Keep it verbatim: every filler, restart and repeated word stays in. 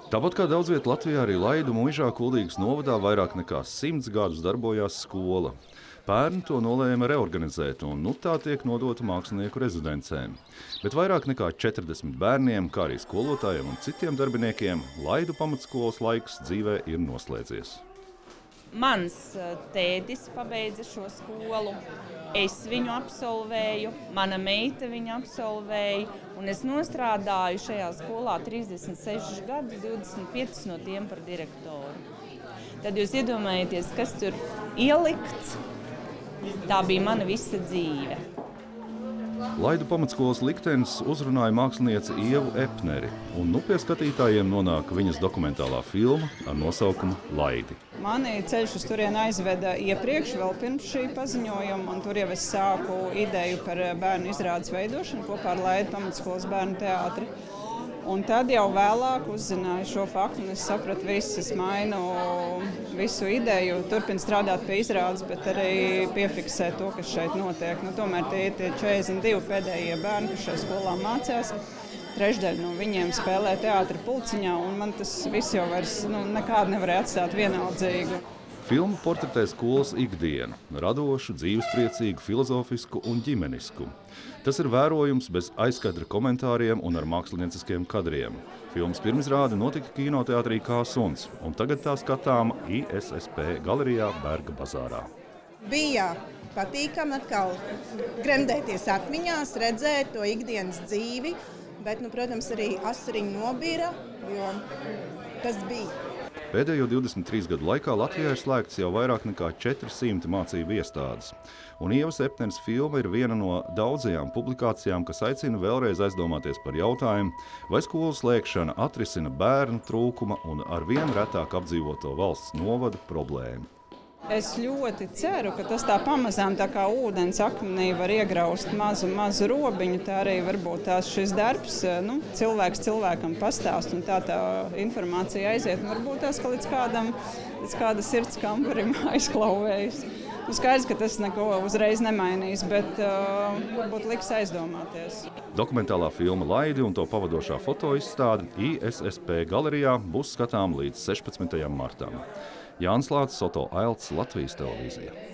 Tāpat kā daudz viet Latvijā, arī Laidu Muižā Kuldīgas novadā vairāk nekā simts gadus darbojās skola. Pērn to nolēma reorganizēt, un nu tā tiek nodota mākslinieku rezidencēm. Bet vairāk nekā četrdesmit bērniem, kā arī skolotājiem un citiem darbiniekiem, Laidu pamatskolas laiks dzīvē ir noslēdzies. Mans tētis pabeidza šo skolu, es viņu absolvēju, mana meita viņu absolvēja, un es nostrādāju šajā skolā trīsdesmit sešus gadus, divdesmit piecus no tiem par direktoru. Tad jūs iedomājaties, kas tur ielikts, tā bija mana visa dzīve. Laidu pamatskolas liktenis uzrunāja mākslinieci Ievu Epneri, un nu pie skatītājiem nonāk viņas dokumentālā filma ar nosaukumu Laidi. Mani ceļš uz turieni aizveda iepriekš, vēl pirms šī paziņojuma, un tur jau es sāku ideju par bērnu izrādes veidošanu kopā ar Laidu pamatskolas bērnu teātri. Un tad jau vēlāk uzzināju šo faktu, un es sapratu visu, es mainu visu ideju, turpinu strādāt pie izrādes, bet arī piefiksēt to, kas šeit notiek. Nu, tomēr tie ir tie četrdesmit divi pēdējie bērni, kas šajā skolā mācās. Trešdaļa no viņiem spēlē teātra pulciņā, un man tas viss jau vairs nu, nekādu nevarēja atstāt vienaldzīgu. Filma portretē skolas ikdienu – radošu, dzīvespriecīgu, filozofisku un ģimenisku. Tas ir vērojums bez aizkadra komentāriem un ar mākslinieciskiem kadriem. Filmas pirmizrāde notika kinoteātrī Kā suns, un tagad tā skatāma I S S P galerijā Berga bazārā. Bija patīkami atkal gremdēties atmiņās, redzēt to ikdienas dzīvi, bet, nu, protams, arī asariņi nobīra, jo tas bija. Pēdējo divdesmit trīs gadu laikā Latvijā ir slēgts jau vairāk nekā četri simti mācību iestādes. Un Ievas Epneres filma ir viena no daudzajām publikācijām, kas aicina vēlreiz aizdomāties par jautājumu, vai skolu slēgšana atrisina bērnu trūkuma un arvien retāk apdzīvoto valsts novada problēmu. Es ļoti ceru, ka tas tā pamazām tā kā ūdens akmenī var iegraust mazu, mazu robiņu. Tā arī varbūt tās šis darbs, nu, cilvēks cilvēkam pastāst un tā tā informācija aiziet. Un varbūt tās, ka līdz kādam, līdz kāda sirds kamperim aizklauvējas. Nu, skaidrs, ka tas neko uzreiz nemainīs, bet uh, varbūt liks aizdomāties. Dokumentālā filma Laidi un to pavadošā fotoizstāde I S S P galerijā būs skatām līdz sešpadsmitajam martam. Jānis Lācis, Soto Ailts, Latvijas televīzija.